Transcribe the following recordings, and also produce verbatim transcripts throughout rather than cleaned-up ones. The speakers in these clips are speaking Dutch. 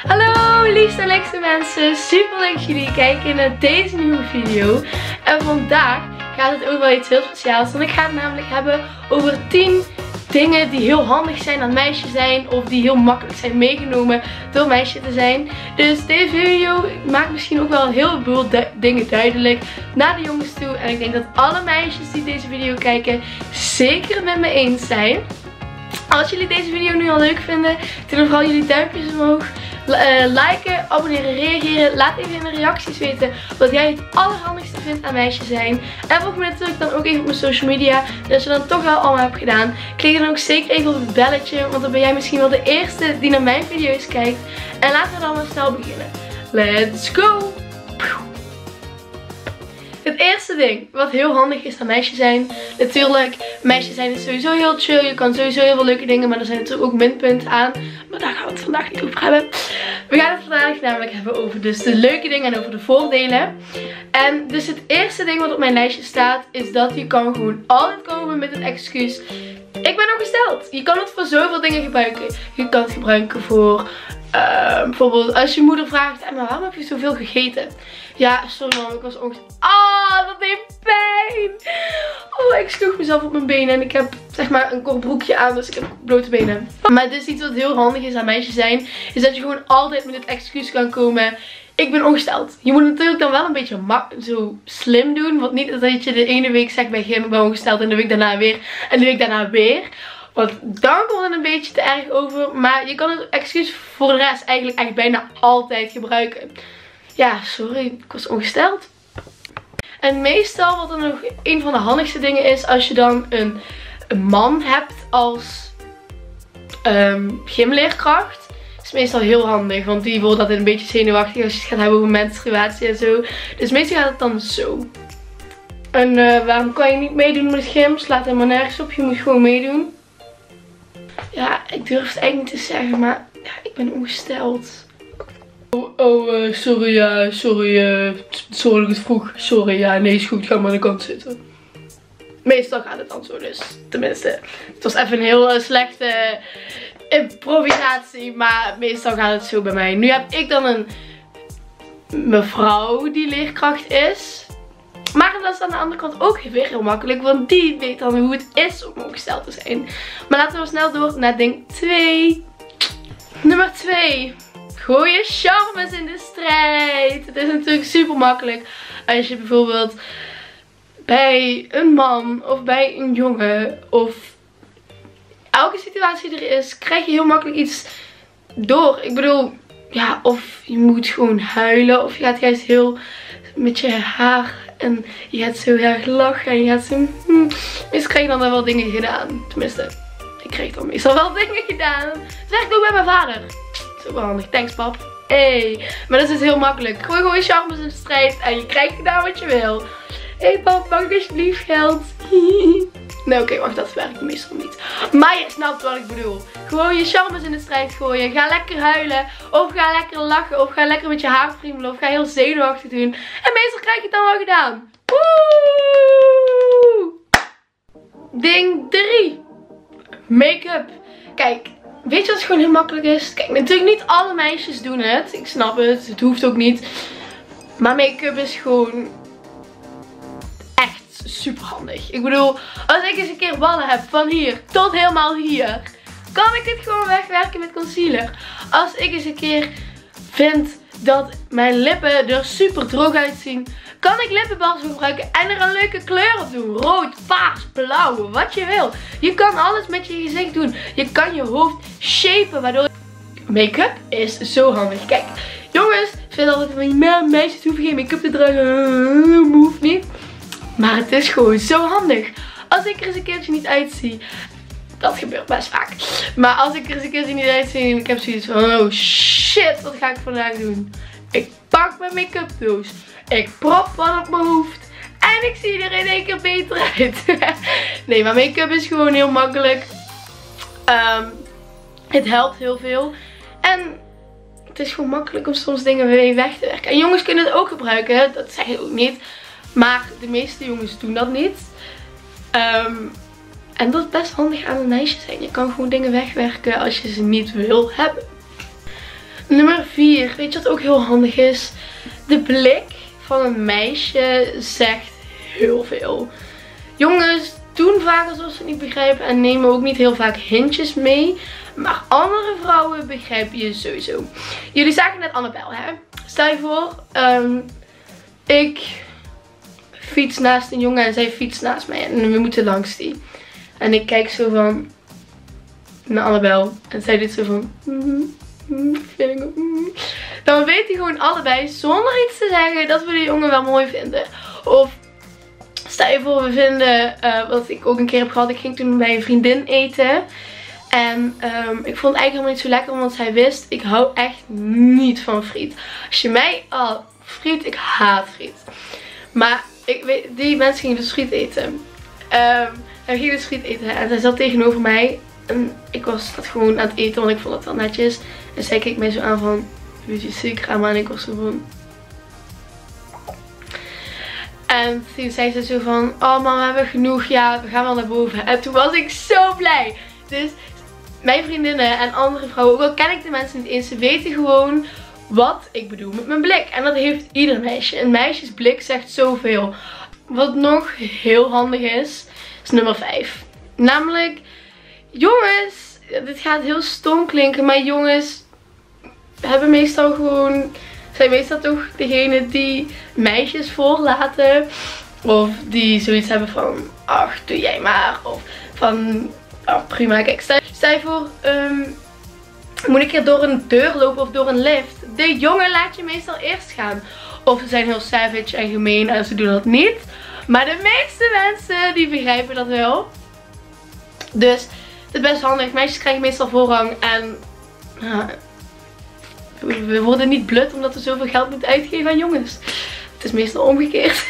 Hallo liefste en leukste mensen, super leuk dat jullie kijken naar deze nieuwe video. En vandaag gaat het over iets heel speciaals, want ik ga het namelijk hebben over tien dingen die heel handig zijn aan meisjes zijn of die heel makkelijk zijn meegenomen door meisje te zijn. Dus deze video maakt misschien ook wel heel veel du dingen duidelijk naar de jongens toe. En ik denk dat alle meisjes die deze video kijken zeker het met me eens zijn. Als jullie deze video nu al leuk vinden, doe dan vooral jullie duimpjes omhoog. Uh, liken, abonneren, reageren. Laat even in de reacties weten wat jij het allerhandigste vindt aan meisjes zijn. En volg me natuurlijk dan ook even op mijn social media. Dus als je dan toch wel allemaal hebt gedaan, klik dan ook zeker even op het belletje. Want dan ben jij misschien wel de eerste die naar mijn video's kijkt. En laten we dan maar snel beginnen. Let's go! Het eerste ding wat heel handig is aan meisjes zijn. Natuurlijk, meisjes zijn is sowieso heel chill. Je kan sowieso heel veel leuke dingen. Maar er zijn natuurlijk ook minpunten aan. Maar daar gaan we het vandaag niet over hebben. We gaan het vandaag namelijk hebben over dus de leuke dingen en over de voordelen. En dus het eerste ding wat op mijn lijstje staat is dat je kan gewoon altijd komen met het excuus: ik ben ongesteld. Je kan het voor zoveel dingen gebruiken. Je kan het gebruiken voor uh, bijvoorbeeld als je moeder vraagt: Emma, waarom heb je zoveel gegeten? Ja, sorry man, ik was ongesteld. Ah, dat deed pijn. Oh, ik sloeg mezelf op mijn benen en ik heb zeg maar een kort broekje aan, dus ik heb blote benen. Maar dus iets wat heel handig is aan meisjes zijn, is dat je gewoon altijd met het excuus kan komen: ik ben ongesteld. Je moet natuurlijk dan wel een beetje zo slim doen. Want niet dat je de ene week zegt bij gym: ik ben ongesteld, en de week daarna weer. En de week daarna weer. Want dan komt het een beetje te erg over. Maar je kan het excuus voor de rest eigenlijk echt bijna altijd gebruiken. Ja, sorry, ik was ongesteld. En meestal wat dan nog een van de handigste dingen is, als je dan een, een man hebt als um, gymleerkracht. Is meestal heel handig, want die wordt altijd een beetje zenuwachtig als je het gaat hebben over menstruatie en zo. Dus meestal gaat het dan zo. En uh, waarom kan je niet meedoen met gym? Slaat helemaal nergens op, je moet gewoon meedoen. Ja, ik durf het eigenlijk niet te zeggen, maar ja, ik ben ongesteld. Oh, oh uh, sorry, ja, uh, sorry, uh, sorry dat ik het vroeg. Sorry, ja, nee, is goed, ga maar aan de kant zitten. Meestal gaat het dan zo, dus tenminste. Het was even een heel uh, slechte improvisatie, maar meestal gaat het zo bij mij. Nu heb ik dan een mevrouw die leerkracht is. Maar dat is aan de andere kant ook weer heel makkelijk, want die weet dan hoe het is om ongesteld te zijn. Maar laten we snel door naar ding twee. Nummer twee. Gooi je charmes in de strijd. Het is natuurlijk super makkelijk als je bijvoorbeeld bij een man of bij een jongen of elke situatie er is, krijg je heel makkelijk iets door. Ik bedoel, ja, of je moet gewoon huilen of je gaat juist heel met je haar en je gaat zo heel erg lachen en je gaat zo hmm, meestal krijg je dan wel dingen gedaan. Tenminste, ik kreeg dan meestal wel dingen gedaan. Dat werkt ook bij mijn vader. Super handig, thanks pap. Hey, maar dat is dus heel makkelijk. Gooi gewoon je charmes in de strijd en je krijgt gedaan wat je wil. Hé hey pap, mag ik alsjeblieft geld? Nee, oké, okay, wacht, dat werkt meestal niet. Maar je snapt wat ik bedoel. Gewoon je charmes in de strijd gooien. Ga lekker huilen. Of ga lekker lachen. Of ga lekker met je haar friemelen. Of ga heel zenuwachtig doen. En meestal krijg je het dan wel gedaan. Woe! Ding drie. Make-up. Kijk, weet je wat gewoon heel makkelijk is? Kijk, natuurlijk niet alle meisjes doen het. Ik snap het. Het hoeft ook niet. Maar make-up is gewoon echt super handig. Ik bedoel, als ik eens een keer ballen heb van hier tot helemaal hier, kan ik dit gewoon wegwerken met concealer. Als ik eens een keer vind dat mijn lippen er super droog uitzien, kan ik lippenbals gebruiken en er een leuke kleur op doen. Rood, paars, blauw, wat je wil. Je kan alles met je gezicht doen. Je kan je hoofd shapen, waardoor make-up is zo handig. Kijk, jongens vinden altijd van die meisjes hoeven geen make-up te dragen. Hoeft niet. Maar het is gewoon zo handig. Als ik er eens een keertje niet uitzie. Dat gebeurt best vaak. Maar als ik er eens een keertje niet uitzie en ik heb zoiets van: oh shit, wat ga ik vandaag doen? Ik pak mijn make-up doos. Ik prop wat op mijn hoofd. En ik zie er in één keer beter uit. Nee, maar make-up is gewoon heel makkelijk. Um, het helpt heel veel. En het is gewoon makkelijk om soms dingen weer weg te werken. En jongens kunnen het ook gebruiken. Hè? Dat zeg ik ook niet. Maar de meeste jongens doen dat niet. Um, en dat is best handig aan een meisje zijn. Je kan gewoon dingen wegwerken als je ze niet wil hebben. Nummer vier. Weet je wat ook heel handig is? De blik van een meisje zegt heel veel. Jongens doen vaak alsof ze het niet begrijpen en nemen ook niet heel vaak hintjes mee. Maar andere vrouwen begrijpen je sowieso. Jullie zagen net Annabel, hè? Stel je voor, um, ik fiets naast een jongen en zij fietst naast mij. En we moeten langs die. En ik kijk zo van naar Annabel. En zij doet zo van... Mm, mm, mm. Dan weet hij gewoon allebei, zonder iets te zeggen, dat we de jongen wel mooi vinden. Of stel je voor, we vinden, uh, wat ik ook een keer heb gehad. Ik ging toen bij een vriendin eten. En um, ik vond het eigenlijk helemaal niet zo lekker, omdat zij wist, ik hou echt niet van friet. Als je mij al oh, friet, ik haat friet. Maar ik weet, die mensen gingen dus friet eten. Um, hij ging dus friet eten en zij zat tegenover mij. En ik was dat gewoon aan het eten, want ik vond het wel netjes. En zij keek mij zo aan van, weet je zeker aan me? En ik was zo van... En toen zei ze zo van, oh man, we hebben genoeg, ja, we gaan wel naar boven. En toen was ik zo blij. Dus mijn vriendinnen en andere vrouwen, ook al ken ik de mensen niet eens, ze weten gewoon wat ik bedoel met mijn blik. En dat heeft ieder meisje. Een meisjesblik zegt zoveel. Wat nog heel handig is, is nummer vijf. Namelijk, jongens, dit gaat heel stom klinken, maar jongens hebben meestal gewoon... zijn meestal toch degene die meisjes voorlaten. Of die zoiets hebben van, ach, doe jij maar. Of van, oh, prima, kijk, stel, stel je voor, um, moet ik hier door een deur lopen of door een lift. De jongen laat je meestal eerst gaan. Of ze zijn heel savage en gemeen en ze doen dat niet. Maar de meeste mensen, die begrijpen dat wel. Dus, het is best handig. Meisjes krijgen meestal voorrang en... Uh, we worden niet blut omdat we zoveel geld moeten uitgeven aan jongens. Het is meestal omgekeerd.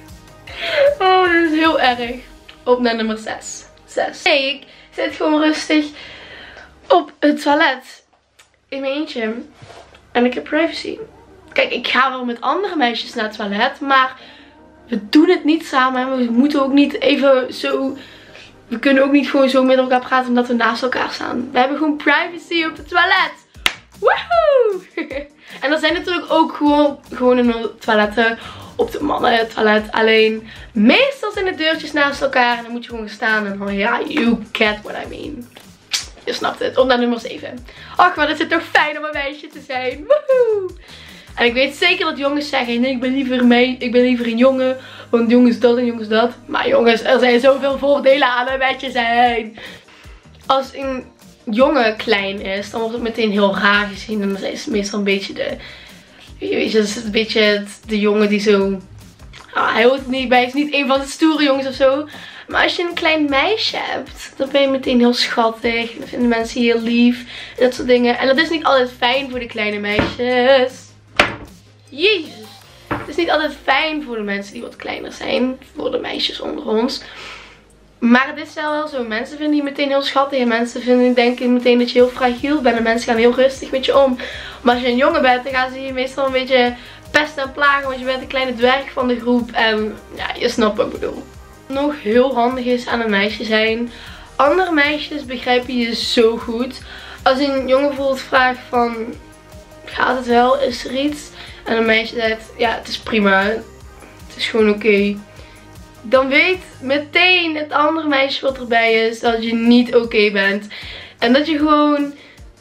Oh, dat is heel erg. Op naar nummer zes. zes. Nee, ik zit gewoon rustig op het toilet. In mijn eentje. En ik heb privacy. Kijk, ik ga wel met andere meisjes naar het toilet. Maar we doen het niet samen. We moeten ook niet even zo... We kunnen ook niet gewoon zo met elkaar praten omdat we naast elkaar staan. We hebben gewoon privacy op het toilet. Woehoe! En er zijn natuurlijk ook gewoon, gewoon in toiletten op de mannen toilet. Alleen meestal zijn de deurtjes naast elkaar. En dan moet je gewoon staan en van ja, you get what I mean. Je snapt het. Op naar nummer zeven. Ach, wat is het toch fijn om een meisje te zijn. Woehoe! En ik weet zeker dat jongens zeggen, nee, ik ben liever mee, ik ben liever een jongen. Want jongens dat en jongens dat. Maar jongens, er zijn zoveel voordelen aan een meisje zijn. Als een jongen klein is, dan wordt het meteen heel raar gezien. En dan is het meestal een beetje de... Weet je, dat is een beetje het, de jongen die zo... Ah, hij hoort er niet bij. Hij is niet een van de stoere jongens of zo. Maar als je een klein meisje hebt, dan ben je meteen heel schattig. En dan vinden mensen heel lief. En dat soort dingen. En dat is niet altijd fijn voor de kleine meisjes. Jezus. Het is niet altijd fijn voor de mensen die wat kleiner zijn. Voor de meisjes onder ons. Maar het is wel wel zo. Mensen vinden je meteen heel schattig. En mensen vinden, denken meteen dat je heel fragiel bent. En mensen gaan heel rustig met je om. Maar als je een jongen bent, dan gaan ze je meestal een beetje pesten en plagen. Want je bent een kleine dwerg van de groep. En ja, je snapt wat ik bedoel. Wat nog heel handig is aan een meisje zijn. Andere meisjes begrijpen je zo goed. Als een jongen bijvoorbeeld vraagt van... Gaat het wel? Is er iets? En een meisje zegt, ja, het is prima. Het is gewoon oké. Okay. Dan weet meteen het andere meisje wat erbij is dat je niet oké okay bent. En dat je gewoon...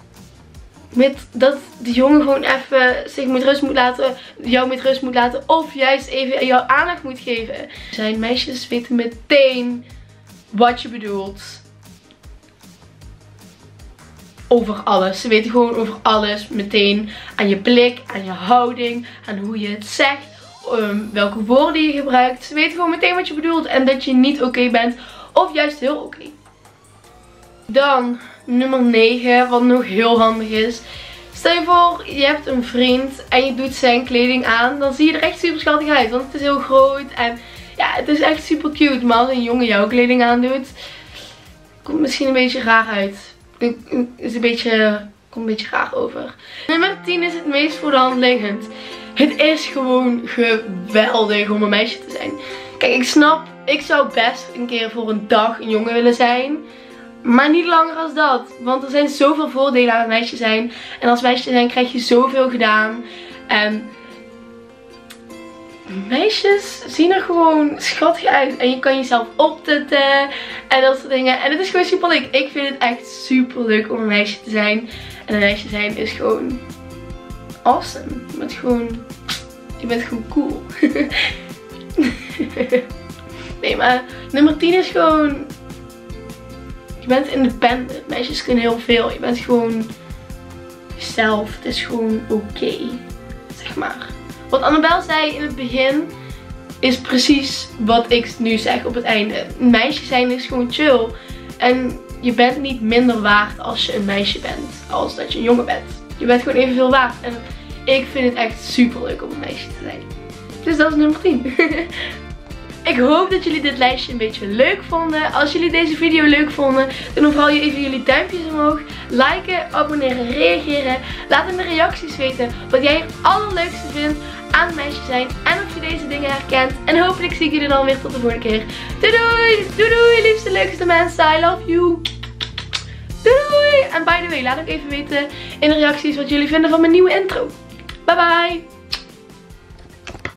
Met dat de jongen gewoon even zich met rust moet laten. Jou met rust moet laten. Of juist even jouw aandacht moet geven. Zijn meisjes weten meteen wat je bedoelt. Over alles. Ze weten gewoon over alles meteen. Aan je blik, aan je houding, aan hoe je het zegt. Um, welke woorden je gebruikt. Ze weten gewoon meteen wat je bedoelt. En dat je niet oké okay bent. Of juist heel oké. Okay. Dan nummer negen. Wat nog heel handig is. Stel je voor je hebt een vriend. En je doet zijn kleding aan. Dan zie je er echt super schattig uit. Want het is heel groot. En ja, het is echt super cute. Maar als een jongen jouw kleding aandoet. Komt misschien een beetje raar uit. Is een beetje, komt een beetje raar over. Nummer tien is het meest voor de hand liggend. Het is gewoon geweldig om een meisje te zijn. Kijk, ik snap, ik zou best een keer voor een dag een jongen willen zijn. Maar niet langer als dat. Want er zijn zoveel voordelen aan het meisje zijn. En als meisje zijn krijg je zoveel gedaan. En meisjes zien er gewoon schattig uit. En je kan jezelf optutten. En dat soort dingen. En het is gewoon super leuk. Ik vind het echt super leuk om een meisje te zijn. En een meisje zijn is gewoon awesome. Je bent gewoon, je bent gewoon cool. Nee, maar nummer tien is gewoon... Je bent independent. Meisjes kunnen heel veel. Je bent gewoon jezelf. Het is gewoon oké. Okay, zeg maar. Wat Annabel zei in het begin is precies wat ik nu zeg op het einde. Een meisje zijn is gewoon chill. En je bent niet minder waard als je een meisje bent. Als dat je een jongen bent. Je bent gewoon evenveel waard. En ik vind het echt super leuk om een meisje te zijn. Dus dat is nummer tien. Ik hoop dat jullie dit lijstje een beetje leuk vonden. Als jullie deze video leuk vonden, dan vooral je even jullie duimpjes omhoog. Liken, abonneren, reageren. Laat in de reacties weten wat jij het allerleukste vindt aan het meisje zijn. En of je deze dingen herkent. En hopelijk zie ik jullie dan weer tot de volgende keer. Doei doei! Doei doei, liefste leukste mensen. I love you. Doei doei! En by the way, laat ook even weten in de reacties wat jullie vinden van mijn nieuwe intro. Bye bye!